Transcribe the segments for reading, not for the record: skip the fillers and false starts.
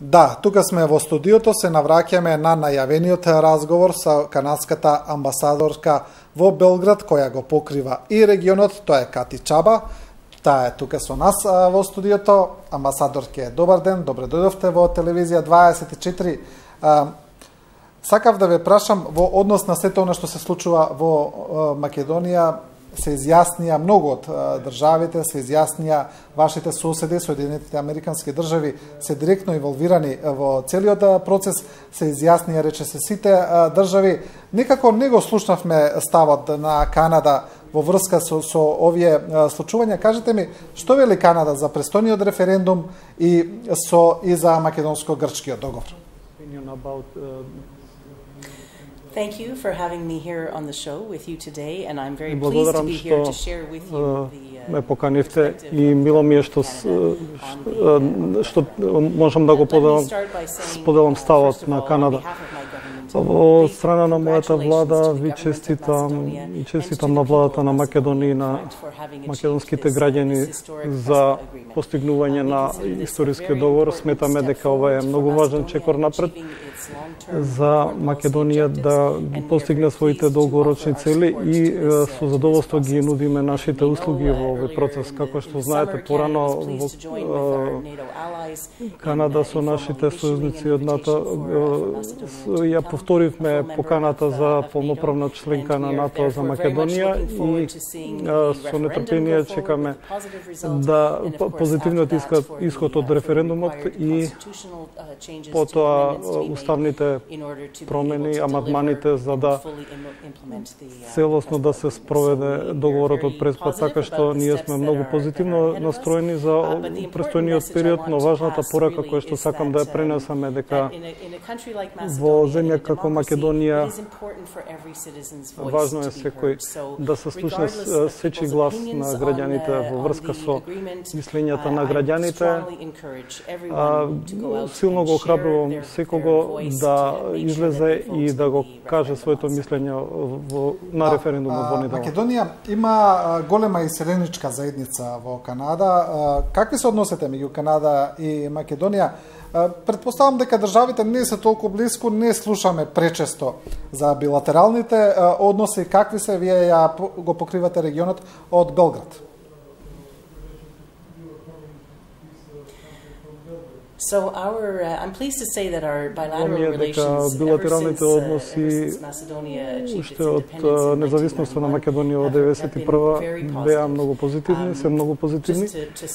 Да, тука сме во студиото, се навраќаме на најавениот разговор со канадската амбасадорка во Белград, која го покрива и регионот, тоа е Кати Чаба. Таа е тука со нас во студиото. Амбасадорке, добар ден, добре дојдовте во телевизија 24. Сакав да ве прашам во однос на сето она што се случува во Македонија. Се изјаснија многу од државите, се изјаснија вашите соседи, Соединетите Американски држави се директно инволвирани во целиот процес, се изјаснија рече се сите држави. Некако не го слушнавме ставот на Канада во врска со овие случувања. Кажете ми, што вели Канада за престојниот референдум и за македонско-грчкиот договор? Thank you for having me here on the show with you today, and I'm very pleased to be here to share with you the ме поканивте и мило ми е што можам да го споделам ставот на Канада. Во страна на мојата влада ви честитам на владата на Македонија и на македонските граѓани за постигнување на историскиот договор. Сметаме дека ова е многу важен чекор напред за Македонија да постигне своите долгорочни цели и со задоволство ги нудиме нашите услуги во овој процес. Како што знаете, порано во Канада со нашите сојузници од НАТО ја повторивме поканата за полноправна членка на НАТО за Македонија и со нетрпение чекаме да позитивниот исход од референдумот и потоа уставните промени, амандманите за да целосно да се спроведе договорот од преспад, така што ние сме многу позитивно настроени за престојниот период, но важната порака која што сакам да ја пренесам е дека во земја како Македонија важно е секој да се слушне сечи глас на граѓаните во врска со мислењата на граѓаните. Силно го охрабрувам секого да излезе и да го каже своето мислење на референдумот во недела. Македонија има голема иселеничка заедница во Канада. Какви се односите меѓу Канада и Македонија? Предпоставам дека државите не се толку близко, не слушаме пречесто за билатералните односи. Какви се, вие го покривате регионот од Белград? I'm pleased to say that our bilateral relations билатералните односи уште од независноста на Македонија од 91 беа многу позитивни, се многу позитивни.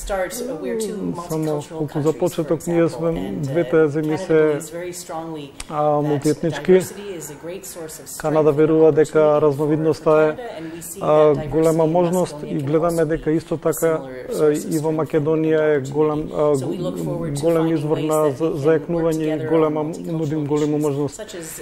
Само колку за почеток, ние сме двете земји се мултиетнички. Канада верува дека разновидноста е голема можност и гледаме дека исто така и во Македонија е голем извор на заекнување и голема можност.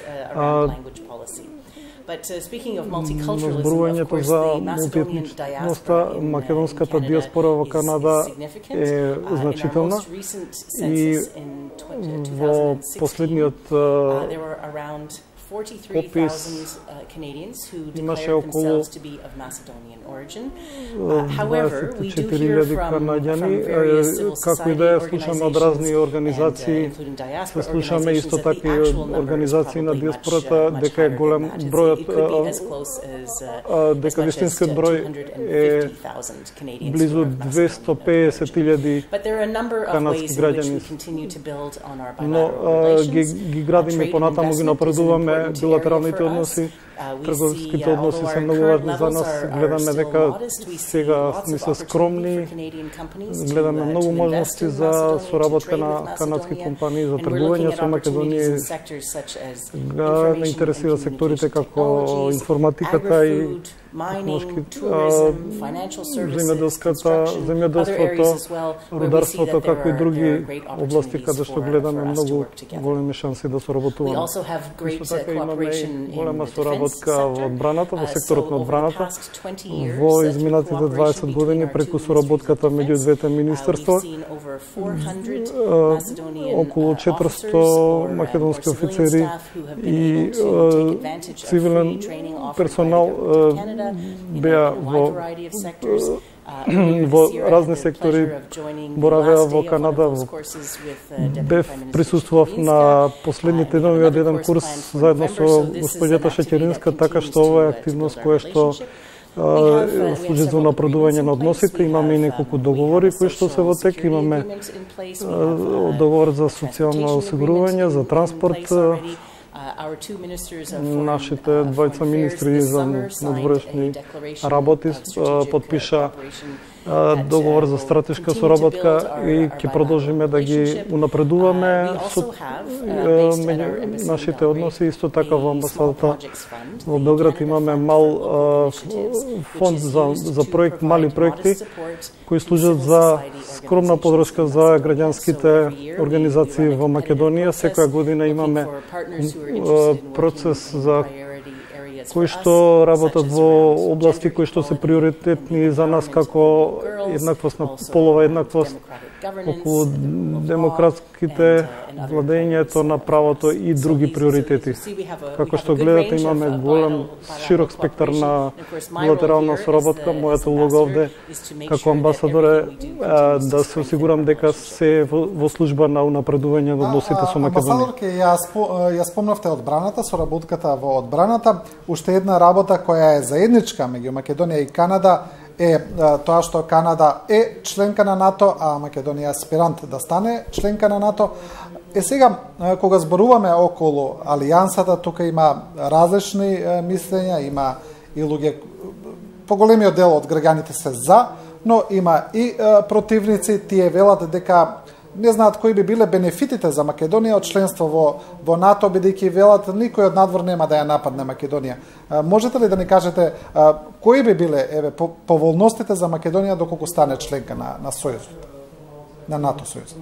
Зборувањето за мултиетничноста, македонската диаспора во Канада е значителна и во последниот попис имаше околу 24,000 канаѓани, како и да ја слушаме од разни организации, се слушаме исто така и организации на диаспората, дека е голем бројот, дека вистинскиот број е близу 250,000 канадски граѓани. Но ги градиме понатаму, ги напредуваме билатералните односи, трговските односи се многу важни за нас. Гледаме дека сега сме се скромни, гледаме многу можности за соработка на канадски компании за тргување со Македонија. Не интересира секторите како информатиката и земјоделството, рударството, како и други области каде што гледаме многу големи шанси да соработуваме. Исто така имаме голема соработка во одбраната, во секторот на одбраната. Во изминатите 20 години преку соработката меѓу двете министерства, околу 400 македонски офицери и цивилен персонал беа во во разни сектори боравеа во Канада. Бев присуствував на последните денови од еден курс заедно со господјата Шеќеринска, така што ова е активност која што служи за напредување на односите. Имаме и неколку договори кои што се во тек. Имаме договор за социјално осигурување, за транспорт. Нашите двајца министри за надворешни работи подпиша договор за стратешка соработка и ќе продолжиме да ги унапредуваме со нашите односи. Исто така во амбасадата во Белград имаме мал фонд за проект, мали проекти кои служат за скромна подршка за граѓанските организации во Македонија. Секоја година имаме процес за кои што работат во области кои што се приоритетни за нас, како еднаквост на полова, еднаквост околу демократските, владењето на правото и други приоритети. Како што гледате, имаме голем, широк спектар на билатерална соработка. Мојата улога овде како амбасадор е да се осигурам дека се во служба на унапредување на односите со Македонија. Амбасадорке, ја спомнавте одбраната, соработката во одбраната. Уште една работа која е заедничка меѓу Македонија и Канада е тоа што Канада е членка на НАТО, а Македонија аспирант да стане членка на НАТО. Сега, кога зборуваме околу алијансата, тука има различни мислења, има и луѓе, поголемиот дел од граѓаните се за, но има и противници, тие велат дека не знаат кои би биле бенефитите за Македонија од членство во НАТО, бидејќи велат никој од надвор нема да ја нападне Македонија. Можете ли да ни кажете кои би биле поволностите за Македонија доколку стане членка на Сојузот, на НАТО Сојузот?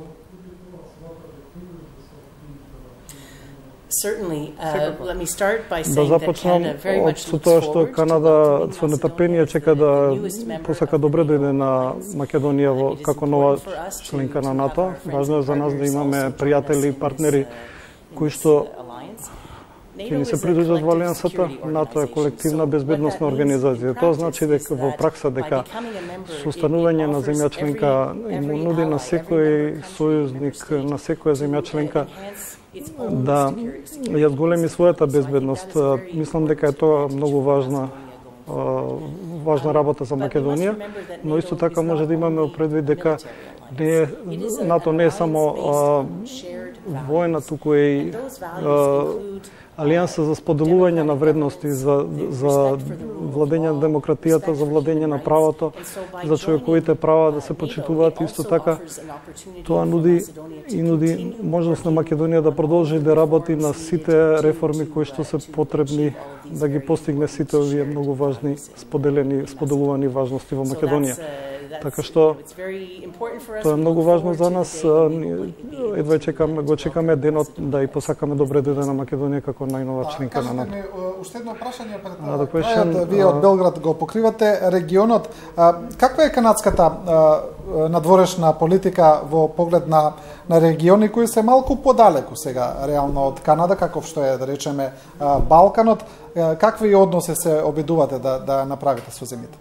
Да започнам со тоа што Канада со нетрпение чека да посака добре дојде на Македонија како нова членка на НАТО. Важно е за нас да имаме пријатели и партнери кои што ќе ни се придружат во алијансата. НАТО е колективна безбедносна организација. Тоа значи дека во пракса дека со останување на земја членка му нуди на секој сојузник, на секоја земја членка да ја зголеми својата безбедност. Мислам дека е тоа многу важна работа за Македонија, но исто така може да имаме предвид дека НАТО не е само војна, туку е и алијанса за споделување на вредности, за владење на демократијата, за владење на правото, за човековите права да се почитуваат. Исто така тоа нуди можност на Македонија да продолжи да работи на сите реформи кои што се потребни да ги постигне сите овие многу важни споделувани важности во Македонија. Така што тоа е многу важно за нас. Едва го чекаме денот да и посакаме добре дојде на Македонија како најнова членка на НАТО. Уште едно прашање пред вие од Белград го покривате регионот. Каква е канадската надворешна политика во поглед на региони кои се малку подалеку сега реално од Канада, каков што е да речеме Балканот? Какви односи се обидувате да направите со земјите?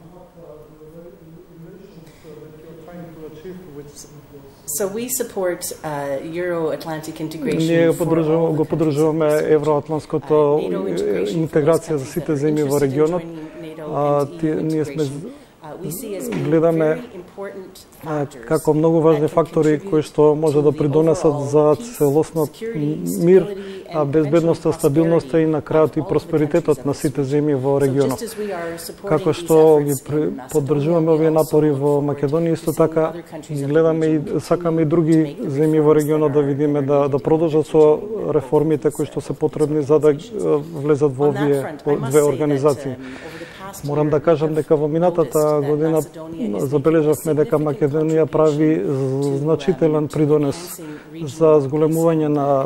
Ние го поддржуваме евроатлантското интеграција за сите земји во регионот. Ние сме гледаме како многу важни фактори кои што може да придонесат за целоснот мир, безбедноста, стабилноста и на крајот и просперитетот на сите земји во регионот. Како што ги поддржуваме овие напори во Македонија, исто така гледаме и сакаме и други земји во регионот да видиме да продолжат со реформите кои што се потребни за да влезат во овие две организации. Морам да кажам дека во минатата година забележавме дека Македонија прави значителен придонес за зголемување на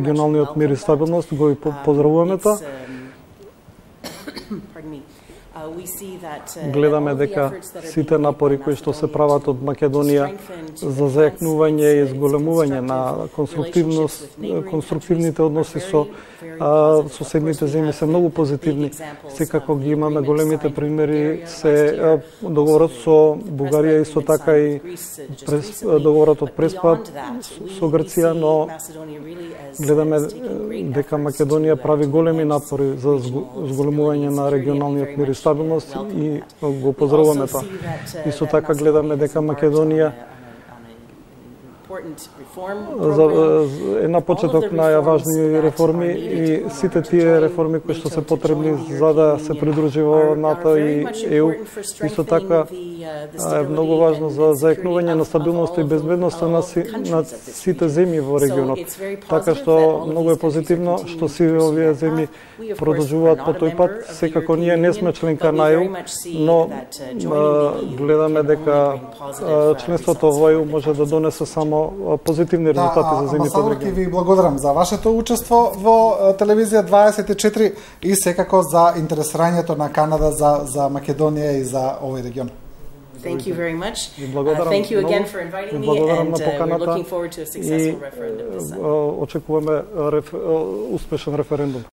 регионалниот мир и стабилност. Го и поздравуваме тоа. гледаме дека сите напори кои што се прават од Македонија за зајакнување и зголемување на конструктивните односи со соседните земји се многу позитивни. Секако ги имаме големите примери се договорот со Бугарија, исто така и договорот од Преспад со Грција, но гледаме дека Македонија прави големи напори за зголемување на регионалниот мир и стабилност и го поздравуваме тоа. Исто така гледаме дека Македонија е на почеток на важни реформи и сите тие реформи кои што се потребни за да се придружи во НАТО и ЕУ. Исто така е многу важно за зајакнување на стабилноста и безбедноста на сите земји во регионот. Така што многу е позитивно што сите овие земји продолжуваат по тој пат. Секако ние не сме членка на ЕУ, но гледаме дека членството во ЕУ може да донесе само позитивни резултати за земјите во регионот. Ви благодарам за вашето учество во телевизија 24 и секако за интересирањето на Канада за Македонија и за овој регион. Thank you very much. Thank you again for inviting me, and we're looking forward to a successful referendum this summer. Очекуваме успешен референдум.